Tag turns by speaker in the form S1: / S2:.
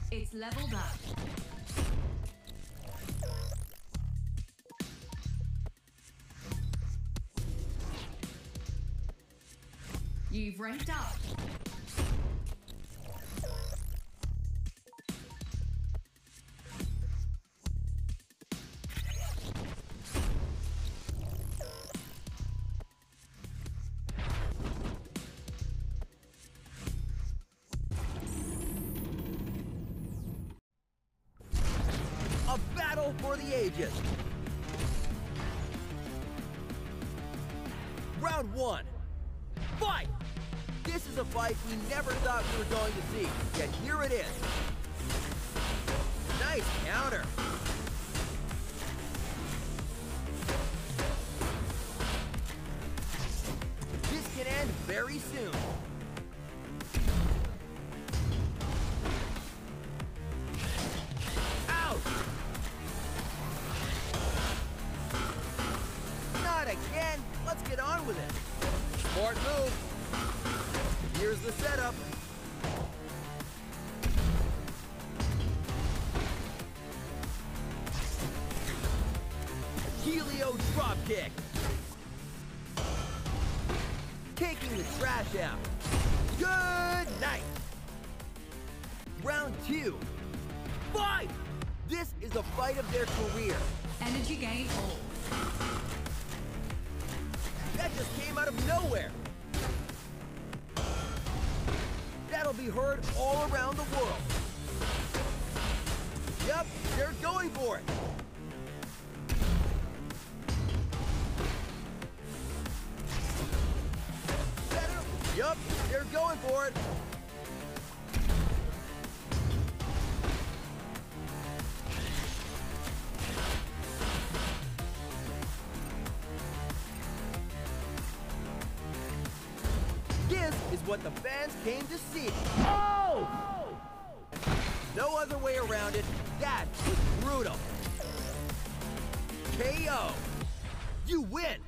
S1: It's leveled up. You've ranked up.
S2: A battle for the ages. Round 1. Fight! This is a fight we never thought we were going to see, yet here it is. Nice counter. This can end very soon. Ouch! Not again. Let's get on with it. Smart move. Here's the setup. Helio dropkick. Taking the trash out. Good night. Round 2. Fight! This is the fight of their career.
S1: Energy gain all.
S2: That just came out of nowhere. That'll be heard all around the world. Yep, they're going for it. Better. Yep, they're going for it. This is what the fans came to see. Oh! No other way around it. That was brutal. KO. You win.